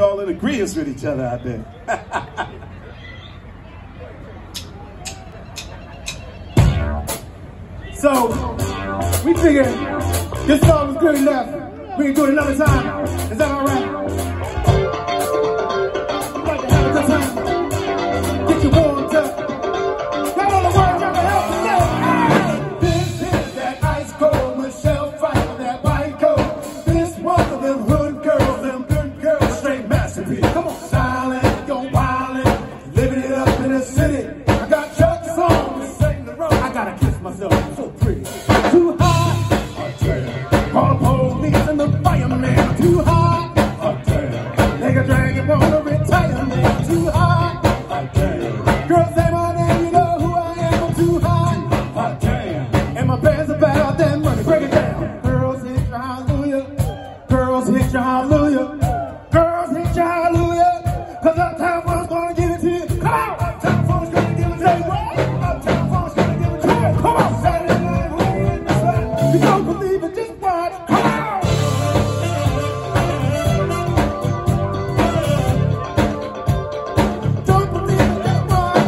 Y'all in agreement with each other out there. So, we figured this song was good enough. We can do it another time. Is that all right? We'd like to have a good time. Get you warmed up. Y'all on the word, trying to help me say, this is that ice cold Michelle Pfeiffer, that white coat. This one of them hood girls, them good girls, straight masterpiece. Come on, silent, go wildin', living it up in the city. I got Chuck songs, sing the road. I gotta kiss myself. Too hot, call the police and the fireman. Too hot, nigga dragon wanna retire me. Too hot, girl say my name, you know who I am. I'm too hot, and my pants about that money. Break it down. Girls hit your hallelujah, girls hit your hallelujah, girls hit your hallelujah, 'cause uptown folks gonna give it to you. Come on, uptown folks gonna give it to you. Uptown folks gonna give it to you. Come on, Saturday night. You don't believe it, just watch. Come on! Don't believe it, just watch.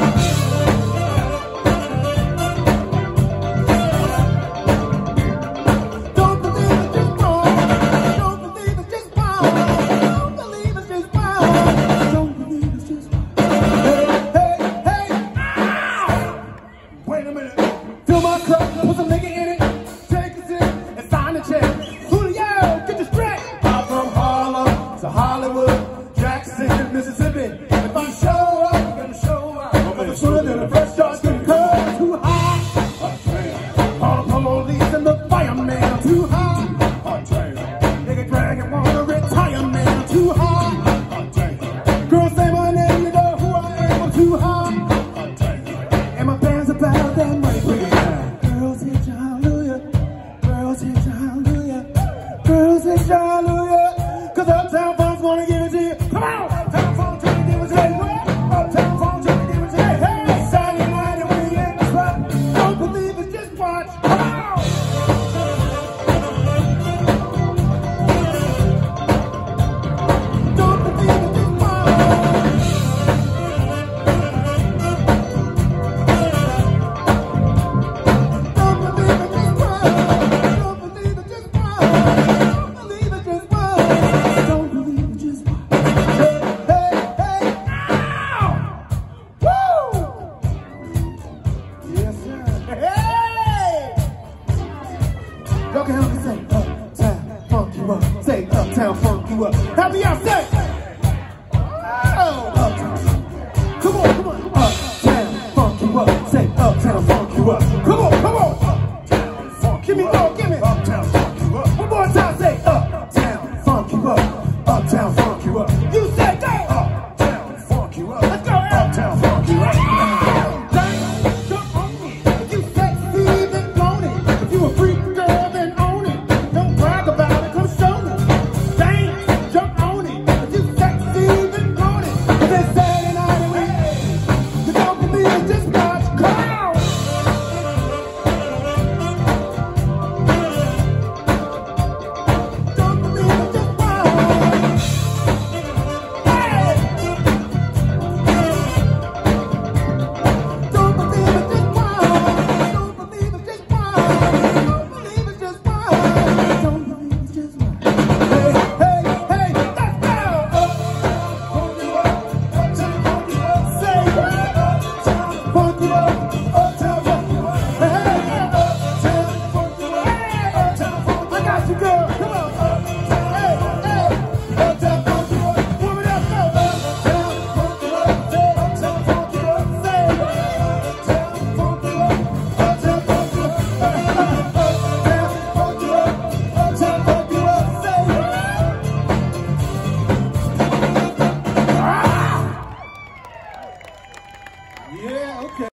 Don't believe it, just watch. Don't believe it, just watch. Don't believe it, just watch. Don't believe it, just watch. Hey! Ow! Wait a minute. Fill my cup, put some nigga in it. Julio, get the straight. I'm from Harlem to Hollywood, Jackson, Mississippi. If I show up, I'm gonna show up. I'm gonna sooner than the first shot can come. Too hot, call the police and the fireman. Too hot, nigga dragon wanna retire man. Too hot, girl say my name, you know who I am. I'm too hot, and my fans about that money. Bring it down. Girls hit your hallelujah, girls hit your hallelujah. Girls hit your hallelujah, 'cause uptown folks wanna give it to you. Come on! Uptown folks trying to give it to you. Uptown folks trying to give it to you. Hey, Saturday night and we in the spot. Don't believe it, just watch. Come on! Don't believe it, just watch. Don't believe it, just watch. Don't believe it, just watch. Don't believe it, just watch. Hey, ow! Woo! Yes, sir. Hey! Y'all can help me say, uptown, funk you up. Say, uptown, funk you up. Help me out, say! Oh! Uptown. Come on. Uptown, funk you up. Say, uptown, funk you up. Come on. Uptown, funk you up. Give me. Uptown, funk you up. One more time, say, uptown, funk you up. Uptown, funk you up. You